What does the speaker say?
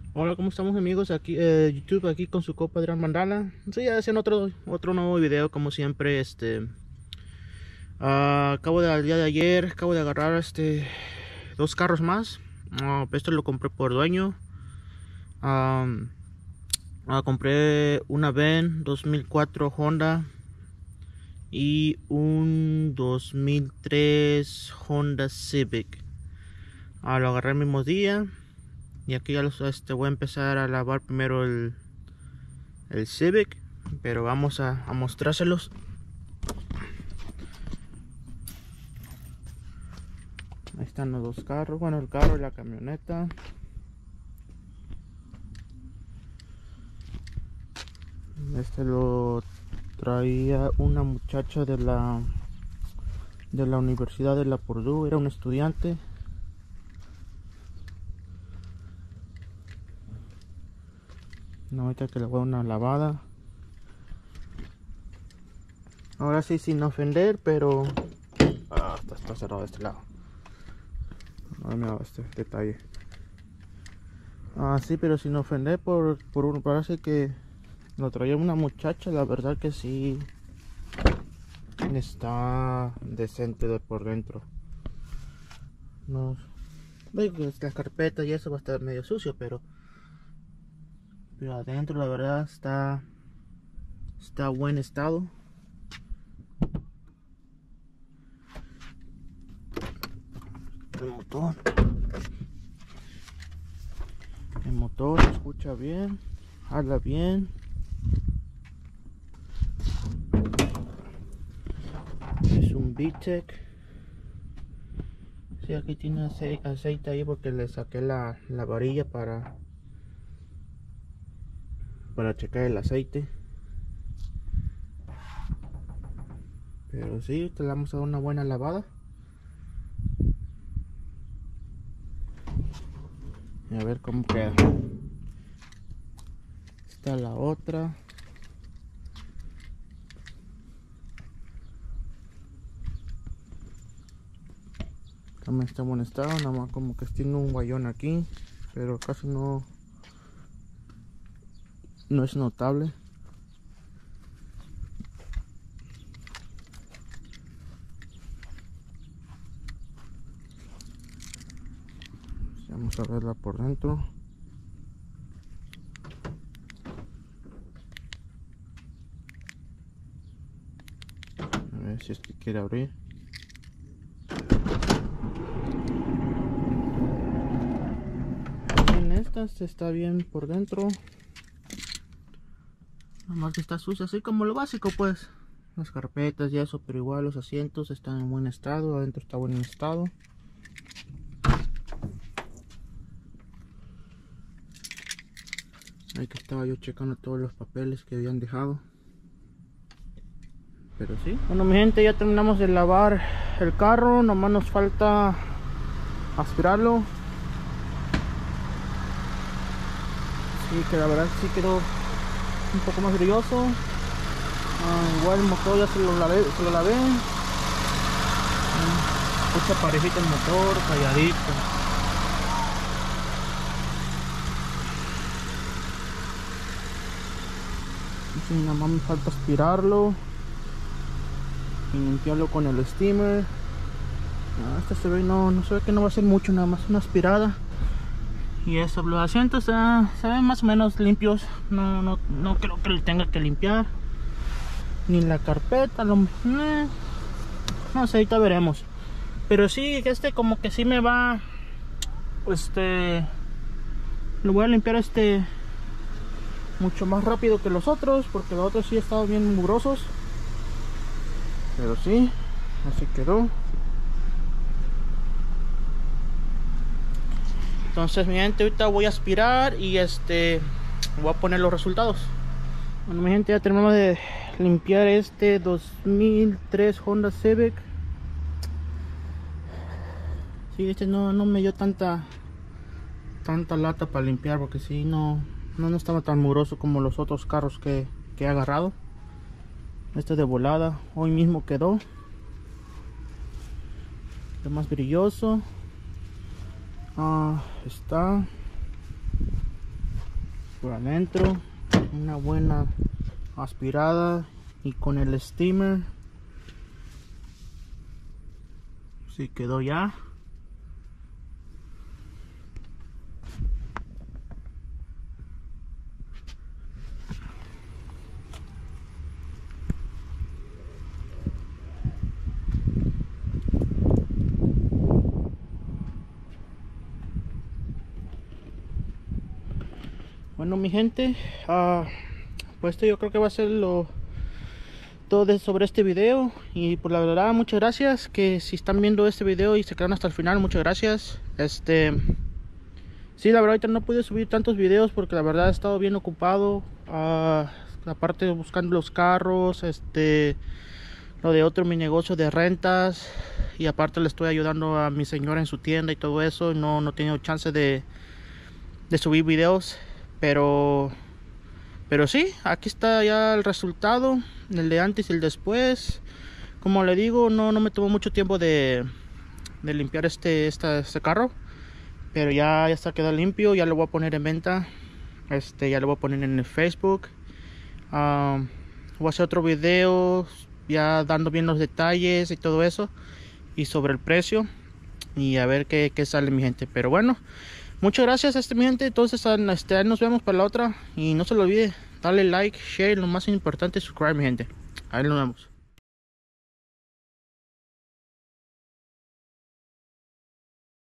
Hola, ¿cómo estamos amigos? Aquí YouTube, aquí con su copa Adrián Mandala. Sí, haciendo otro nuevo video como siempre. Acabo de al día de ayer, acabo de agarrar dos carros más. Esto lo compré por dueño. Am, Compré una Ven 2004 Honda y un 2003 Honda Civic. Lo agarré el mismo día y aquí ya voy a empezar a lavar primero el Civic, pero vamos a mostrárselos. Ahí están los dos carros, bueno, el carro y la camioneta. Lo traía una muchacha de la Universidad de la Purdue, era un estudiante. No, ahorita que le voy a una lavada. Ahora sí, sin ofender, pero está cerrado de este lado. No me hago este detalle. Sí, pero sin ofender parece que lo traía una muchacha. La verdad que sí está decente por dentro. No, las carpetas y eso va a estar medio sucio, pero adentro la verdad está buen estado. El motor se escucha bien, habla bien. Es un VTEC. Sí, aquí tiene aceite ahí porque le saqué la varilla para checar el aceite. Pero sí, te le vamos a dar una buena lavada. Y a ver cómo queda. Está la otra. También está en buen estado, nada más como que tiene un guayón aquí, pero casi no es notable. Vamos a verla por dentro. A ver si es que quiere abrir. En estas está bien por dentro. Nomás que está sucia, así como lo básico pues. Las carpetas y eso, pero igual los asientos están en buen estado. Adentro está en buen estado. Ahí que estaba yo checando todos los papeles que habían dejado. Pero sí. Bueno mi gente, ya terminamos de lavar el carro. Nomás nos falta aspirarlo. Sí, que la verdad sí quedó un poco más brilloso. Igual el motor ya se lo lavé. Mucha parejita el motor, calladito. Sí, nada más me falta aspirarlo y limpiarlo con el steamer. Este se ve, no se ve que no va a ser mucho, nada más una aspirada. Y eso, los asientos se ven más o menos limpios. No creo que le tenga que limpiar. Ni la carpeta, no sé, ahorita veremos. Pero sí, como que sí me va. Lo voy a limpiar mucho más rápido que los otros, porque los otros sí han estado bien mugrosos. Pero sí, así quedó. Entonces mi gente, ahorita voy a aspirar y voy a poner los resultados. Bueno mi gente, ya terminamos de limpiar 2003 Honda Civic. Sí, no me dio tanta lata para limpiar, porque sí, no estaba tan mugroso como los otros carros que he agarrado. De volada, hoy mismo quedó. Lo más brilloso. Está. por adentro, una buena aspirada y con el steamer. Sí quedó ya. Bueno, mi gente, pues esto yo creo que va a ser todo sobre este video. Y por la verdad, muchas gracias que si están viendo este video y se quedan hasta el final, muchas gracias. Sí, la verdad ahorita no pude subir tantos videos porque la verdad he estado bien ocupado, aparte de buscando los carros, lo de otro mi negocio de rentas, y aparte le estoy ayudando a mi señora en su tienda y todo eso. No he tenido chance de subir videos, pero sí, aquí está ya el resultado, el de antes y el después. Como le digo, no me tomó mucho tiempo de limpiar este carro, pero ya está quedado limpio. Ya lo voy a poner en venta, ya lo voy a poner en el Facebook. Voy a hacer otro video ya dando bien los detalles y todo eso, y sobre el precio, y a ver qué sale, mi gente. Pero bueno, muchas gracias, mi gente. Entonces ahí nos vemos para la otra, y no se lo olvide, dale like, share, lo más importante, subscribe, mi gente. Ahí nos vemos.